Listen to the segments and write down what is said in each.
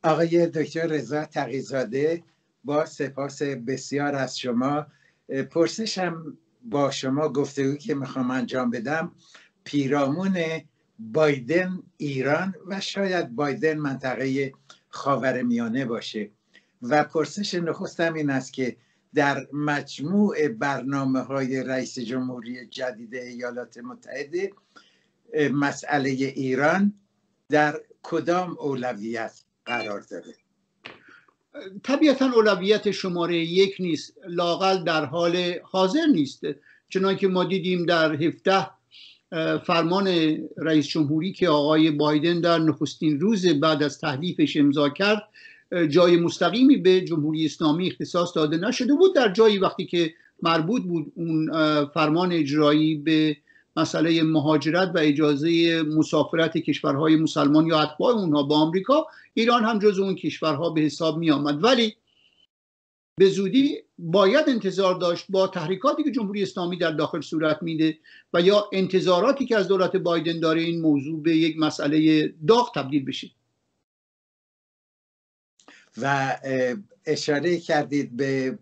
آقای دکتر رضا تقی‌زاده، با سپاس بسیار از شما. پرسشم با شما گفتگو که میخوام انجام بدم پیرامون بایدن ایران و شاید بایدن منطقه خاورمیانه باشه و پرسش نخستم این است که در مجموع برنامه‌های رئیس جمهوری جدید ایالات متحده مسئله ایران در کدام اولویت قرار داره؟ طبیعتا اولویت شماره یک نیست، لااقل در حال حاضر نیست، چنانکه ما دیدیم در 17 فرمان رئیس جمهوری که آقای بایدن در نخستین روز بعد از تحلیفش امضا کرد جای مستقیمی به جمهوری اسلامی اختصاص داده نشده بود. در جایی وقتی که مربوط بود اون فرمان اجرایی به مسئله مهاجرت و اجازه مسافرت کشورهای مسلمان یا اتباع اونها با آمریکا، ایران هم جز اون کشورها به حساب می آمد. ولی به زودی باید انتظار داشت با تحریکاتی که جمهوری اسلامی در داخل صورت میده و یا انتظاراتی که از دولت بایدن داره این موضوع به یک مسئله داغ تبدیل بشه. و اشاره کردید به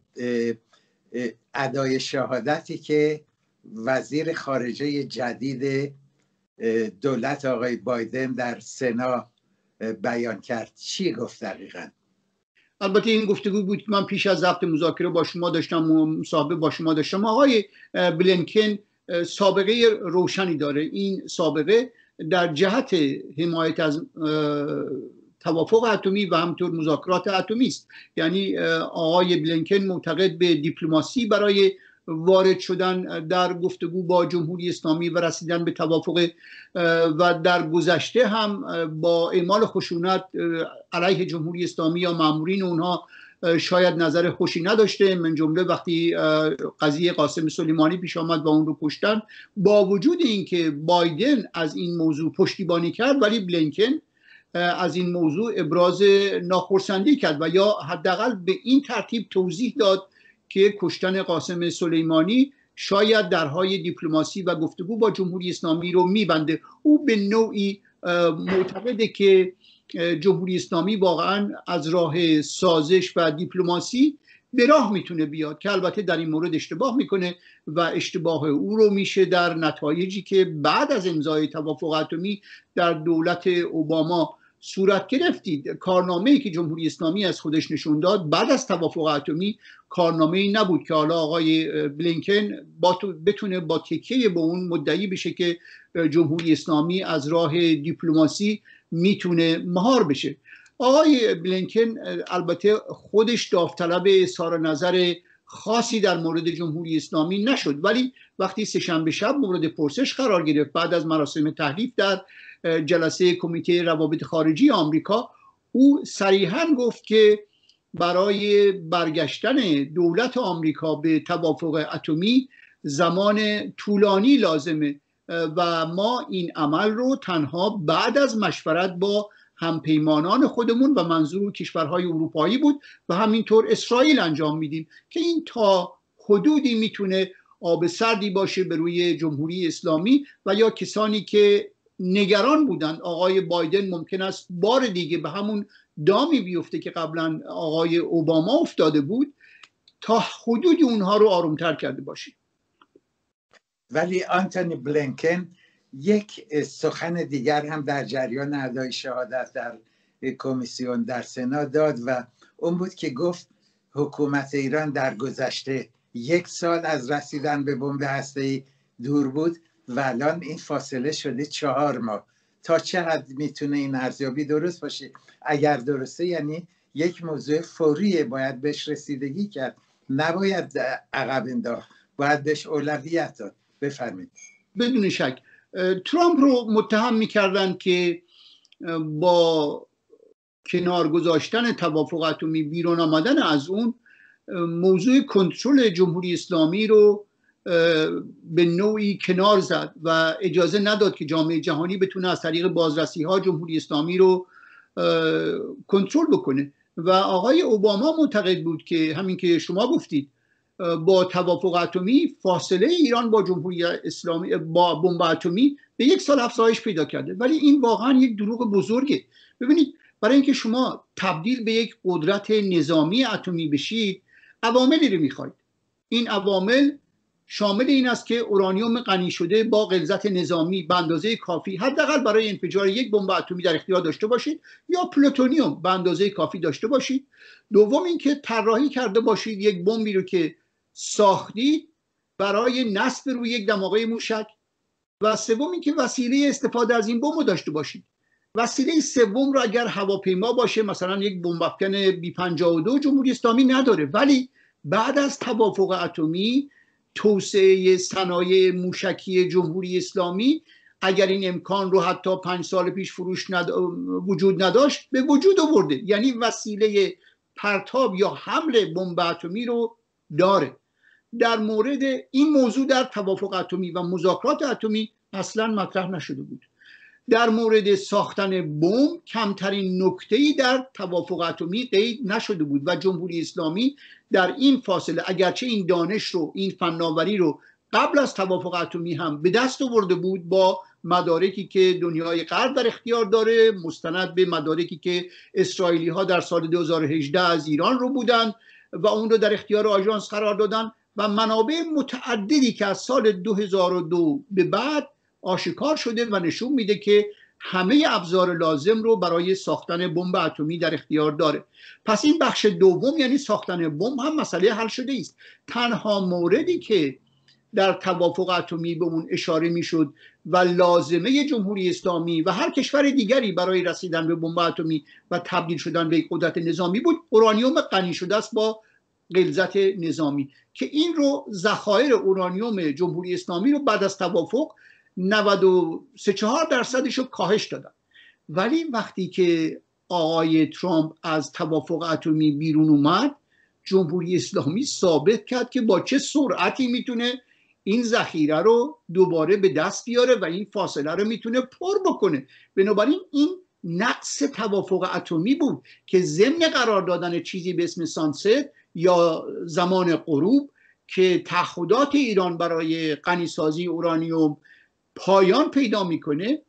ادای شهادتی که وزیر خارجه جدید دولت آقای بایدن در سنا بیان کرد. چی گفت دقیقاً؟ البته این گفتگو بود که من پیش از ضبط مذاکره با شما داشتم و مصاحبه با شما داشتم. آقای بلینکن سابقه روشنی داره. این سابقه در جهت حمایت از توافق اتمی و همطور مذاکرات اتمی است. یعنی آقای بلینکن معتقد به دیپلماسی برای وارد شدن در گفتگو با جمهوری اسلامی و رسیدن به توافق و در گذشته هم با اعمال خشونت علیه جمهوری اسلامی یا مامورین اونها شاید نظر خوشی نداشته، من جمله وقتی قضیه قاسم سلیمانی پیش آمد و اون رو کشتن. با وجود اینکه بایدن از این موضوع پشتیبانی کرد ولی بلینکن از این موضوع ابراز ناخرسندی کرد و یا حداقل به این ترتیب توضیح داد که کشتن قاسم سلیمانی شاید درهای دیپلماسی و گفتگو با جمهوری اسلامی رو میبنده. او به نوعی معتقده که جمهوری اسلامی واقعا از راه سازش و دیپلماسی به راه میتونه بیاد، که البته در این مورد اشتباه میکنه و اشتباه او رو میشه در نتایجی که بعد از امضای توافق اتمی در دولت اوباما صورت گرفتید. کارنامه‌ای که جمهوری اسلامی از خودش نشون داد بعد از توافق اتمی کارنامه‌ای نبود که حالا آقای بلینکن بتونه با تکیه به اون مدعی بشه که جمهوری اسلامی از راه دیپلماسی میتونه مهار بشه. آقای بلینکن البته خودش داوطلب اظهار نظر خاصی در مورد جمهوری اسلامی نشد، ولی وقتی سه‌شنبه شب مورد پرسش قرار گرفت بعد از مراسم تحلیف در جلسه کمیته روابط خارجی آمریکا، او صریحاً گفت که برای برگشتن دولت آمریکا به توافق اتمی زمان طولانی لازمه و ما این عمل رو تنها بعد از مشورت با همپیمانان خودمون و منظور کشورهای اروپایی بود و همینطور اسرائیل انجام میدیم، که این تا حدودی میتونه آب سردی باشه به روی جمهوری اسلامی و یا کسانی که نگران بودند آقای بایدن ممکن است بار دیگه به همون دامی بیفته که قبلا آقای اوباما افتاده بود، تا حدودی اونها رو آرومتر کرده باشه. ولی آنتونی بلینکن یک سخن دیگر هم در جریان ادای شهادت در کمیسیون در سنا داد و اون بود که گفت حکومت ایران در گذشته 1 سال از رسیدن به بمب هسته‌ای دور بود و الان این فاصله شده 4 ماه. تا چه حد میتونه این ارزیابی درست باشه؟ اگر درسته یعنی یک موضوع فوریه، باید بهش رسیدگی کرد، نباید عقب انداخت، باید بهش اولویت داد. بفرمایید. بدون شک ترامپ رو متهم میکردن که با کنار گذاشتن توافق اتمی بیرون آمدن از اون موضوع کنترل جمهوری اسلامی رو به نوعی کنار زد و اجازه نداد که جامعه جهانی بتونه از طریق بازرسی ها جمهوری اسلامی رو کنترل بکنه. و آقای اوباما معتقد بود که همین که شما گفتید با توافق اتمی فاصله ایران با جمهوری اسلامی با بمب اتمی به 1 سال افزایش پیدا کرده، ولی این واقعا یک دروغ بزرگه. ببینید برای اینکه شما تبدیل به یک قدرت نظامی اتمی بشید عواملی رو میخواید. این عوامل شامل این است که اورانیوم غنی شده با غلظت نظامی به اندازه کافی حداقل برای انفجار یک بمب اتمی در اختیار داشته باشید، یا پلوتونیوم به اندازه کافی داشته باشید. دوم اینکه طراحی کرده باشید یک بمبی رو که ساختید برای نصب روی یک دماغه موشک. و سوم اینکه وسیله استفاده از این بمب داشته باشید. وسیله سوم رو اگر هواپیما باشه، مثلا یک بمب افکن B-52 جمهوری اسلامی نداره، ولی بعد از توافق اتمی توسعه صنایع موشکی جمهوری اسلامی اگر این امکان رو حتی 5 سال پیش وجود نداشت به وجود آورده. یعنی وسیله پرتاب یا حمل بمب اتمی رو داره. در مورد این موضوع در توافق اتمی و مذاکرات اتمی اصلا مطرح نشده بود. در مورد ساختن بمب کمترین نکته‌ای در توافق اتمی قید نشده بود و جمهوری اسلامی در این فاصله اگرچه این دانش رو، این فناوری رو قبل از توافق اتمی هم به دست آورده بود با مدارکی که دنیای غرب در اختیار داره، مستند به مدارکی که اسرائیلی ها در سال 2018 از ایران رو بودن و اون رو در اختیار آژانس قرار دادن و منابع متعددی که از سال 2002 به بعد آشکار شده و نشون میده که همه ابزار لازم رو برای ساختن بمب اتمی در اختیار داره. پس این بخش دوم یعنی ساختن بمب هم مسئله حل شده است. تنها موردی که در توافق اتمی به اون اشاره میشد و لازمه جمهوری اسلامی و هر کشور دیگری برای رسیدن به بمب اتمی و تبدیل شدن به یک قدرت نظامی بود، اورانیوم غنی شده است با غلظت نظامی، که این رو ذخایر اورانیوم جمهوری اسلامی رو بعد از توافق 93.4% رو کاهش دادن. ولی وقتی که آقای ترامپ از توافق اتمی بیرون اومد، جمهوری اسلامی ثابت کرد که با چه سرعتی میتونه این ذخیره رو دوباره به دست بیاره و این فاصله رو میتونه پر بکنه. بنابراین این نقص توافق اتمی بود که ضمن قرار دادن چیزی به اسم سانست یا زمان غروب که تعهدات ایران برای غنیسازی اورانیوم پایان پیدا میکنه،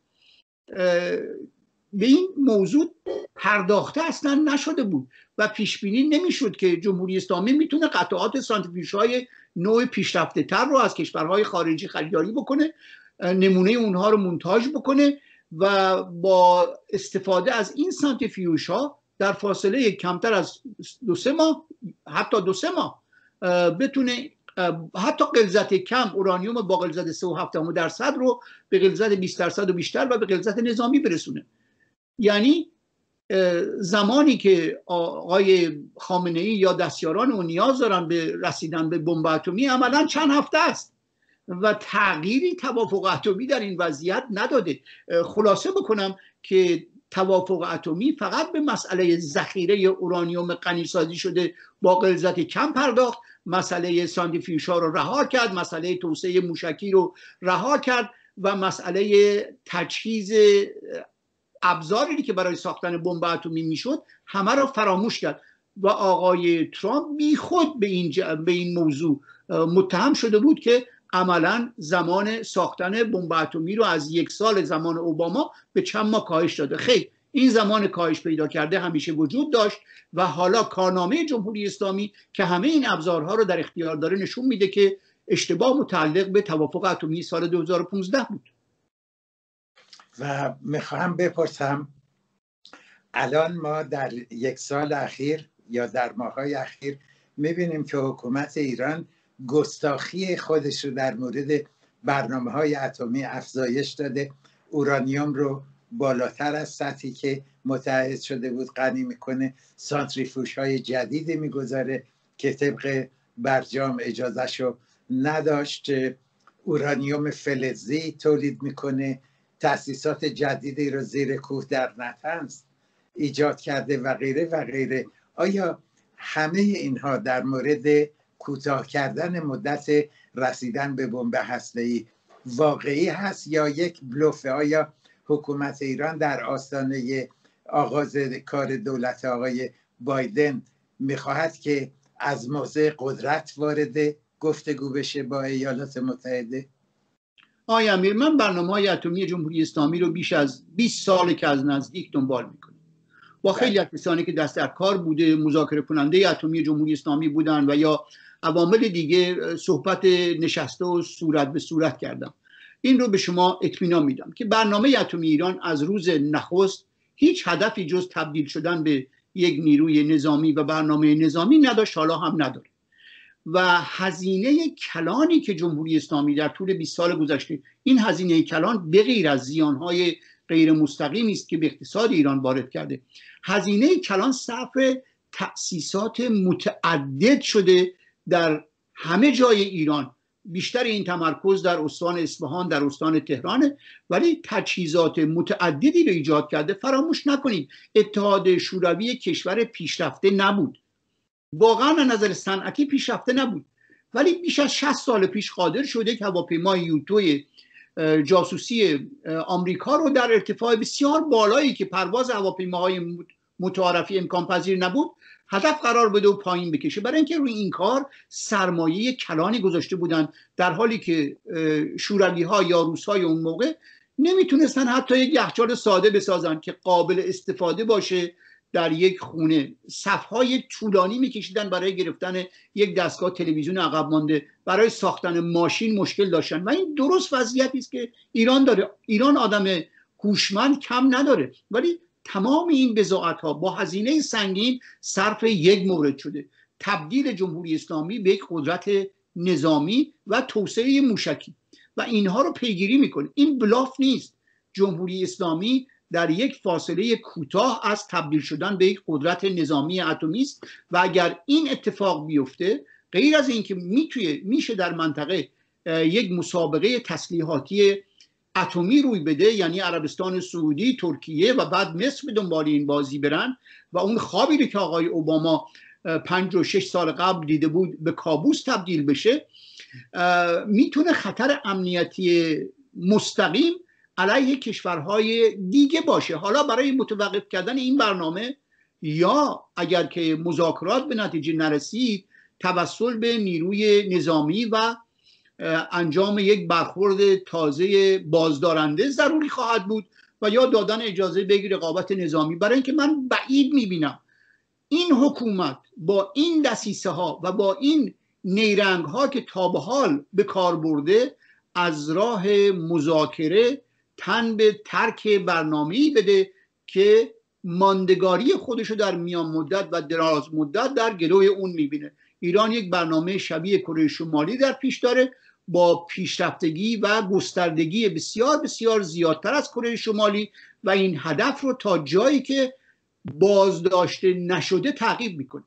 به این موضوع پرداخته اصلا نشده بود و پیش بینی نمیشد که جمهوری اسلامی میتونه قطعات سانتریفیوژهای نوع پیشرفته تر رو از کشورهای خارجی خریداری بکنه، نمونه اونها رو مونتاژ بکنه و با استفاده از این سانتریفیوژها در فاصله کمتر از 2-3 ماه، حتی 2-3 ماه بتونه حتی غلظت کم اورانیوم با غلظت 3.7% رو به غلظت 20% و بیشتر و به غلظت نظامی برسونه. یعنی زمانی که آقای خامنه‌ای یا دستیاران اون نیاز دارن به رسیدن به بمب اتمی عملاً چند هفته است و تغییری توافق اتمی در این وضعیت نداده. خلاصه بکنم که توافق اتمی فقط به مسئله ذخیره اورانیوم غنی سازی شده با غلظت کم پرداخت، مسئله سانتریفیوژها رو رها کرد، مسئله توسعه موشکی رو رها کرد و مسئله تجهیز ابزاری که برای ساختن بمب اتمی میشد همه رو فراموش کرد و آقای ترامپ بیخود به این موضوع متهم شده بود که عملا زمان ساختن بمب اتمی رو از 1 سال زمان اوباما به چند ماه کاهش داده. خیر، این زمان کاهش پیدا کرده همیشه وجود داشت و حالا کارنامه جمهوری اسلامی که همه این ابزارها رو در اختیار داره نشون میده که اشتباه متعلق به توافق اتمی سال 2015 بود. و میخواهم بپرسم الان ما در 1 سال اخیر یا در ماه‌های اخیر میبینیم که حکومت ایران گستاخی خودش رو در مورد برنامه‌های اتمی افزایش داده، اورانیوم رو بالاتر از سطحی که متعهد شده بود غنی میکنه، سانتریفیوژهای جدیدی میگذاره که طبق برجام اجازهشو نداشت، اورانیوم فلزی تولید میکنه، تأسیسات جدیدی رو زیر کوه در نطنز ایجاد کرده و غیره و غیره. آیا همه اینها در مورد کوتاه کردن مدت رسیدن به بمب هسته‌ای واقعی هست یا یک بلوفه؟ آیا حکومت ایران در آستانه آغاز کار دولت آقای بایدن میخواهد که از موضع قدرت وارد گفتگو بشه با ایالات متحده؟ آقای امیر، من برنامه‌های اتمی جمهوری اسلامی رو بیش از 20 ساله که از نزدیک دنبال میکنم. با خیلی از کسانی که دست در کار بوده، مذاکره کننده اتمی جمهوری اسلامی بودن و یا عوامل دیگه صحبت نشسته و صورت به صورت کردم. این رو به شما اطمینان میدم که برنامه اتمی ایران از روز نخست هیچ هدفی جز تبدیل شدن به یک نیروی نظامی و برنامه نظامی نداشت، حالا هم نداره. و هزینه کلانی که جمهوری اسلامی در طول 20 سال گذشته، این هزینه کلان به غیر از زیانهای غیر مستقیمی است که به اقتصاد ایران وارد کرده، هزینه کلان صرف تأسیسات متعدد شده در همه جای ایران. بیشتر این تمرکز در استان اصفهان، در استان تهرانه، ولی تجهیزات متعددی رو ایجاد کرده. فراموش نکنید اتحاد شوروی کشور پیشرفته نبود، واقعا از نظر صنعتی پیشرفته نبود، ولی بیش از 60 سال پیش قادر شده که هواپیمای یوتوی جاسوسی آمریکا رو در ارتفاع بسیار بالایی که پرواز هواپیماهای متعارفی امکان پذیر نبود هدف قرار بده و پایین بکشه، برای اینکه روی این کار سرمایه کلانی گذاشته بودن، در حالی که شوروی ها یا روس های اون موقع نمیتونستن حتی یک یخچال ساده بسازن که قابل استفاده باشه در یک خونه. صفهای طولانی میکشیدن برای گرفتن یک دستگاه تلویزیون عقب مانده، برای ساختن ماشین مشکل داشتن و این درست وضعیتی است که ایران داره. ایران آدم هوشمند کم نداره، ولی تمام این بضاعت ها با هزینه سنگین صرف یک مورد شده: تبدیل جمهوری اسلامی به یک قدرت نظامی و توسعه موشکی، و اینها رو پیگیری میکنه. این بلاف نیست. جمهوری اسلامی در یک فاصله کوتاه از تبدیل شدن به یک قدرت نظامی اتمی است و اگر این اتفاق بیفته، غیر از اینکه میشه در منطقه یک مسابقه تسلیحاتی اتمی روی بده، یعنی عربستان سعودی، ترکیه و بعد مصر به دنبال این بازی برن و اون خوابی رو که آقای اوباما 5 و 6 سال قبل دیده بود به کابوس تبدیل بشه، میتونه خطر امنیتی مستقیم علیه کشورهای دیگه باشه. حالا برای متوقف کردن این برنامه، یا اگر که مذاکرات به نتیجه نرسید، توسل به نیروی نظامی و انجام یک برخورد تازه بازدارنده ضروری خواهد بود و یا دادن اجازه به رقابت نظامی، برای اینکه من بعید میبینم این حکومت با این دسیسه ها و با این نیرنگ ها که تا به حال به کار برده از راه مذاکره تن به ترک برنامه‌ای بده که ماندگاری خودشو در میان مدت و دراز مدت در گلوی اون میبینه. ایران یک برنامه شبیه کره شمالی در پیش داره با پیشرفتگی و گستردگی بسیار بسیار زیادتر از کره شمالی و این هدف رو تا جایی که بازداشته نشده تعقیب میکنه.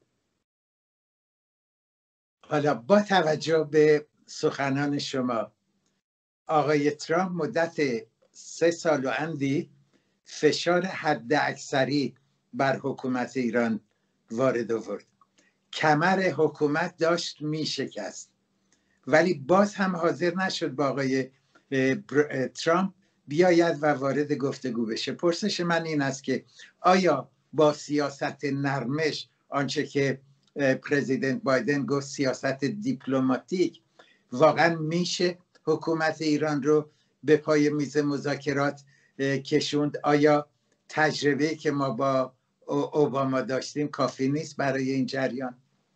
حالا با توجه به سخنان شما، آقای ترامپ مدت 3 سال و اندی فشار حد اکثری بر حکومت ایران وارد آورد. کمر حکومت داشت می شکست، ولی باز هم حاضر نشد با آقای ترامپ بیاید و وارد گفتگو بشه. پرسش من این است که آیا با سیاست نرمش، آنچه که پرزیدنت بایدن گفت سیاست دیپلماتیک، واقعا میشه حکومت ایران رو به پای میز مذاکرات کشوند؟ آیا تجربه که ما با اوباما داشتیم کافی نیست برای این جریان؟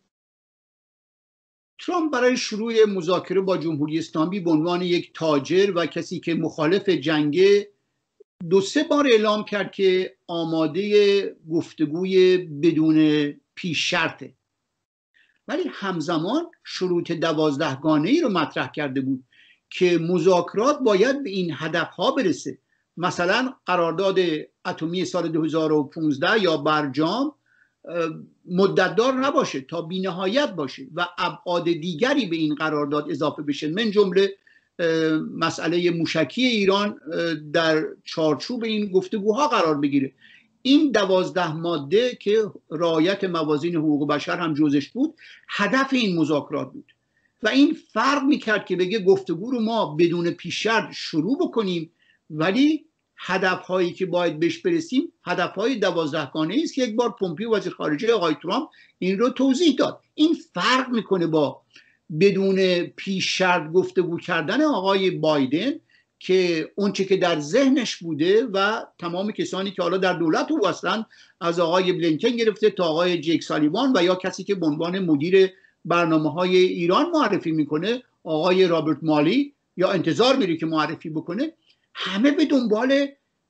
ترامپ برای شروع مذاکره با جمهوری اسلامی به عنوان یک تاجر و کسی که مخالف جنگه 2-3 بار اعلام کرد که آماده گفتگوی بدون پیش شرطه، ولی همزمان شروط 12 گانه‌ای رو مطرح کرده بود که مذاکرات باید به این هدفها برسه. مثلا قرارداد اتمی سال 2015 یا برجام مدتدار نباشه، تا بی‌نهایت باشه و ابعاد دیگری به این قرارداد اضافه بشه، من جمله مسئله موشکی ایران در چارچوب این گفتگوها قرار بگیره. این 12 ماده که رعایت موازین حقوق بشر هم جزش بود، هدف این مذاکرات بود و این فرق میکرد که بگه گفتگو رو ما بدون پیش شرط شروع بکنیم، ولی هدفهایی که باید بهش برسیم هدفهای 12 گانه‌ای است که یک بار پومپیو وزیر خارجه آقای ترامپ این رو توضیح داد. این فرق میکنه با بدون پیش شرط گفتگو کردن آقای بایدن که اونچه که در ذهنش بوده و تمام کسانی که حالا در دولت او هستند، از آقای بلینکن گرفته تا آقای جیک سالیوان و یا کسی که به عنوان مدیر برنامه‌های ایران معرفی میکنه آقای رابرت مالی، یا انتظار میره که معرفی بکنه، همه به دنبال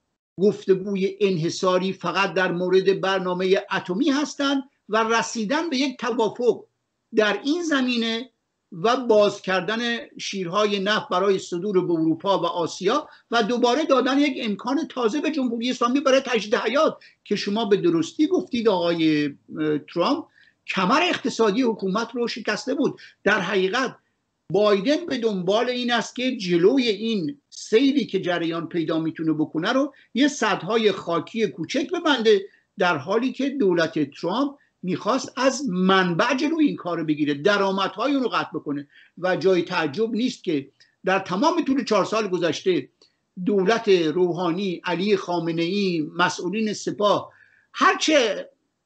گفتگوی انحصاری فقط در مورد برنامه اتمی هستند و رسیدن به یک توافق در این زمینه و باز کردن شیرهای نفت برای صدور به اروپا و آسیا و دوباره دادن یک امکان تازه به جمهوری اسلامی برای تجدید حیات که شما به درستی گفتید آقای ترامپ کمر اقتصادی حکومت رو شکسته بود. در حقیقت بایدن به دنبال این است که جلوی این سیلی که جریان پیدا میتونه بکنه رو یه سدهای خاکی کوچک ببنده، در حالی که دولت ترامپ میخواست از منبع جلوی این کار رو بگیره، درآمدهای اون رو قطع بکنه. و جای تعجب نیست که در تمام طول 4 سال گذشته دولت روحانی، علی خامنه‌ای، مسئولین سپاه، هرچه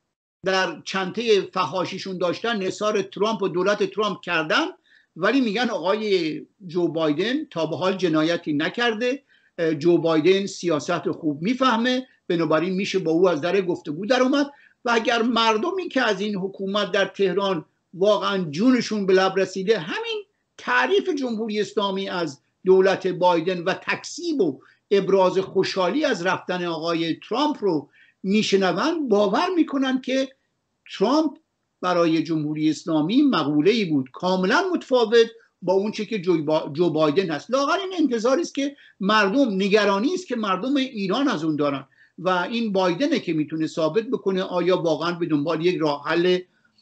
در چنته فحاشیشون داشتن نثار ترامپ و دولت ترامپ کردن، ولی میگن آقای جو بایدن تا به حال جنایتی نکرده، جو بایدن سیاست خوب میفهمه، بنابراین میشه با او از در گفتگو در اومد. و اگر مردمی که از این حکومت در تهران واقعا جونشون به لب رسیده همین تعریف جمهوری اسلامی از دولت بایدن و تکذیب و ابراز خوشحالی از رفتن آقای ترامپ رو میشنون، باور میکنن که ترامپ برای جمهوری اسلامی مقوله‌ای بود کاملا متفاوت با اون چه که جو بایدن هست. لااقل این انتظاری است که مردم، نگرانی است که مردم ایران از اون دارن و این بایدنه که میتونه ثابت بکنه آیا واقعا به دنبال یک راه حل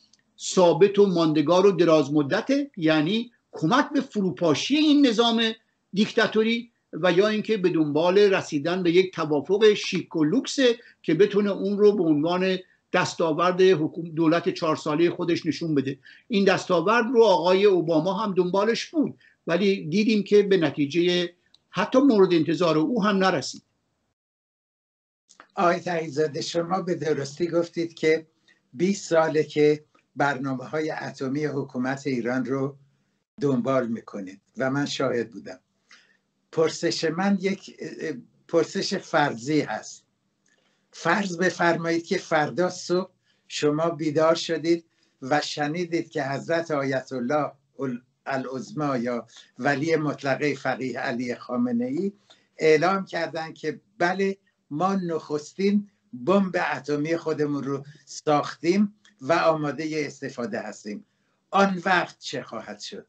ثابت و ماندگار و دراز مدته، یعنی کمک به فروپاشی این نظام دیکتاتوری، و یا اینکه به دنبال رسیدن به یک توافق شیک و لوکسه که بتونه اون رو به عنوان دستاورد دولت 4 ساله خودش نشون بده. این دستاورد رو آقای اوباما هم دنبالش بود، ولی دیدیم که به نتیجه حتی مورد انتظار او هم نرسید. آقای تقی‌زاده، شما به درستی گفتید که 20 ساله که برنامه‌های اتمی حکومت ایران رو دنبال میکنید و من شاهد بودم. پرسش من یک پرسش فرضی هست. فرض بفرمایید که فردا صبح شما بیدار شدید و شنیدید که حضرت آیت الله العظما یا ولی مطلقه فقیه علی خامنه‌ای اعلام کردن که بله، ما نخستین بمب اتمی خودمون رو ساختیم و آماده استفاده هستیم. آن وقت چه خواهد شد؟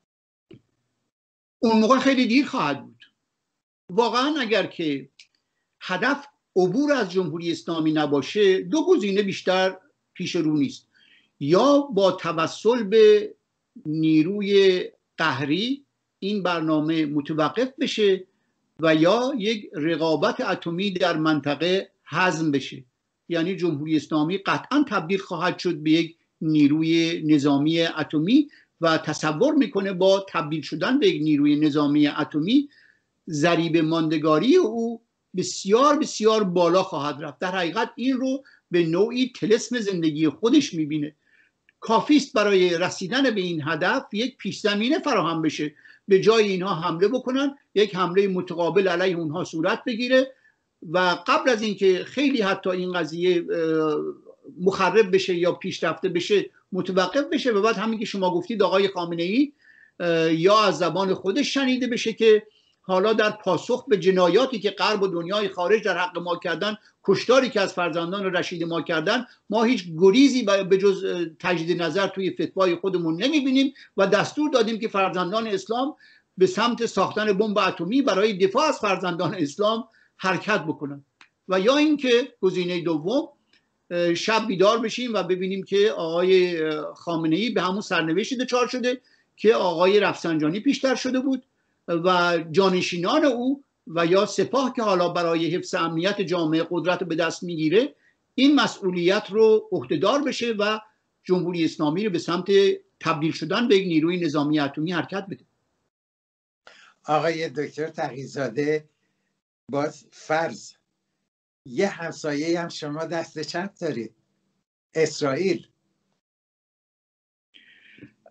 اون موقع خیلی دیر خواهد بود. واقعا اگر که هدف عبور از جمهوری اسلامی نباشه، 2 گزینه بیشتر پیش رو نیست: یا با توسل به نیروی قهری این برنامه متوقف بشه و یا یک رقابت اتمی در منطقه هضم بشه. یعنی جمهوری اسلامی قطعا تبدیل خواهد شد به یک نیروی نظامی اتمی و تصور میکنه با تبدیل شدن به یک نیروی نظامی اتمی ضریب ماندگاری او بسیار بسیار بالا خواهد رفت. در حقیقت این رو به نوعی طلسم زندگی خودش میبینه. کافیست برای رسیدن به این هدف یک پیش زمینه فراهم بشه، به جای اینها حمله بکنن، یک حمله متقابل علیه اونها صورت بگیره و قبل از اینکه خیلی حتی این قضیه مخرب بشه یا پیشرفته بشه متوقف بشه و بعد همین که شما گفتید آقای خامنه‌ای یا از زبان خودش شنیده بشه که حالا در پاسخ به جنایاتی که غرب و دنیای خارج در حق ما کردن، کشتاری که از فرزندان رشید ما کردن، ما هیچ گریزی به جز تجدید نظر توی فتوای خودمون نمیبینیم و دستور دادیم که فرزندان اسلام به سمت ساختن بمب اتمی برای دفاع از فرزندان اسلام حرکت بکنن. و یا اینکه گزینه دوم، شب بیدار بشیم و ببینیم که آقای خامنه‌ای به همون سرنوشتی دچار شده که آقای رفسنجانی پیشتر شده بود و جانشینان او و یا سپاه که حالا برای حفظ امنیت جامعه قدرت به دست میگیره این مسئولیت رو عهدهدار بشه و جمهوری اسلامی رو به سمت تبدیل شدن به یک نیروی نظامی اتمی حرکت بده. آقای دکتر تقی‌زاده، باز فرض یه همسایه هم شما دست چپ دارید، اسرائیل.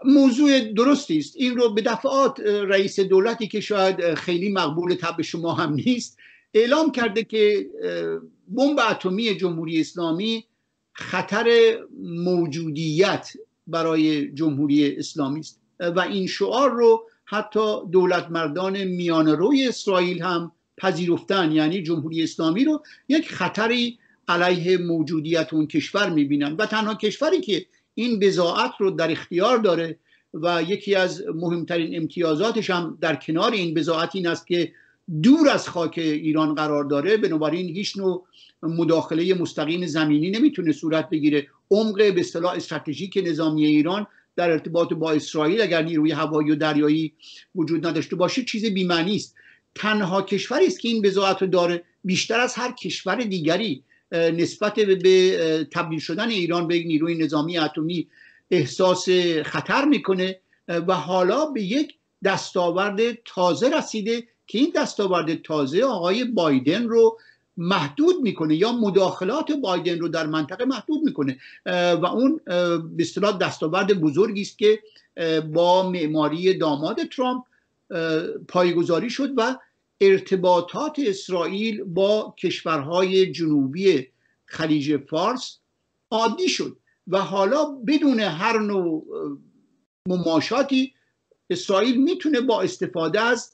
موضوع درستی است. این رو به دفعات رئیس دولتی که شاید خیلی مقبول طبع شما هم نیست اعلام کرده که بمب اتمی جمهوری اسلامی خطر موجودیت برای جمهوری اسلامی است و این شعار رو حتی دولت مردان میانه‌روی اسرائیل هم پذیرفتن، یعنی جمهوری اسلامی رو یک خطری علیه موجودیت اون کشور میبینن و تنها کشوری که این بضاعت رو در اختیار داره و یکی از مهمترین امتیازاتش هم در کنار این بضاعت این است که دور از خاک ایران قرار داره، بنابراین هیچ نوع مداخله مستقیم زمینی نمیتونه صورت بگیره. عمق به اصطلاح استراتژیک نظامی ایران در ارتباط با اسرائیل اگر نیروی هوایی و دریایی وجود نداشته باشه چیز بی‌معنی است. تنها کشوری است که این بضاعت رو داره، بیشتر از هر کشور دیگری نسبت به تبدیل شدن ایران به یک نیروی نظامی اتمی احساس خطر میکنه و حالا به یک دستاورد تازه رسیده که این دستاورد تازه آقای بایدن رو محدود میکنه یا مداخلات بایدن رو در منطقه محدود میکنه و اون به اصطلاح دستاورد بزرگی است که با معماری داماد ترامپ پایه‌گذاری شد و ارتباطات اسرائیل با کشورهای جنوبی خلیج فارس عادی شد و حالا بدون هر نوع مماشاتی اسرائیل میتونه با استفاده از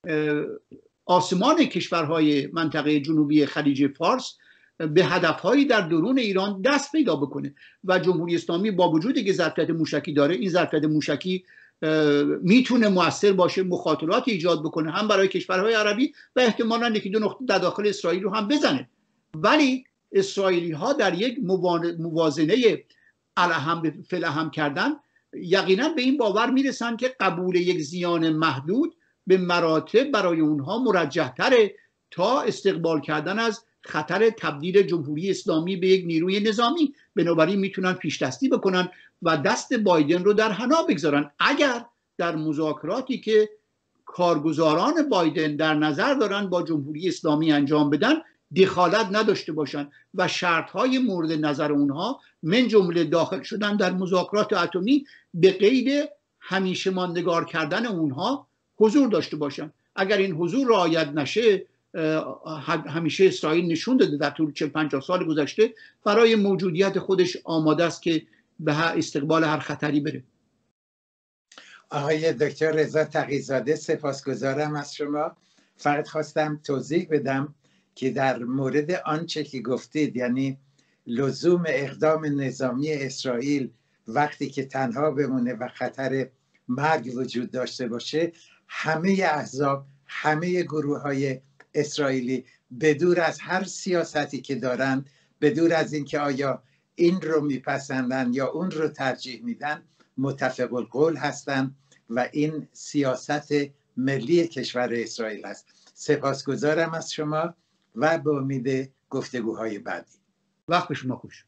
آسمان کشورهای منطقه جنوبی خلیج فارس به هدفهایی در درون ایران دست پیدا بکنه و جمهوری اسلامی با وجودی که ظرفیت موشکی داره، این ظرفیت موشکی میتونه مؤثر باشه، مخاطرات ایجاد بکنه هم برای کشورهای عربی و احتمالاً یکی دو نقطه در داخل اسرائیل رو هم بزنه. ولی اسرائیلی ها در یک موازنه فلهم کردن یقینا به این باور میرسن که قبول یک زیان محدود به مراتب برای اونها مرجح تره تا استقبال کردن از خطر تبدیل جمهوری اسلامی به یک نیروی نظامی. بنابراین میتونن پیش دستی بکنن و دست بایدن رو در حنا بگذارن اگر در مذاکراتی که کارگزاران بایدن در نظر دارن با جمهوری اسلامی انجام بدن دخالت نداشته باشن و شرطهای مورد نظر اونها من جمله داخل شدن در مذاکرات اتمی به قید همیشه ماندگار کردن اونها حضور داشته باشن. اگر این حضور رعایت نشه، همیشه اسرائیل نشون داده در طول 40-50 سال گذشته برای موجودیت خودش آماده است که به استقبال هر خطری بره. آقای دکتر رضا تقی‌زاده سپاسگزارم از شما. فقط خواستم توضیح بدم که در مورد آنچه که گفتید، یعنی لزوم اقدام نظامی اسرائیل وقتی که تنها بمونه و خطر مرگ وجود داشته باشه، همه احزاب، همه گروه‌های اسرائیلی بدور از هر سیاستی که دارند، بدور از اینکه آیا این رو میپسندن یا اون رو ترجیح میدن، متفق القول هستند و این سیاست ملی کشور اسرائیل است. سپاسگزارم از شما و به امید گفتگوهای بعدی. وقت شما خوش.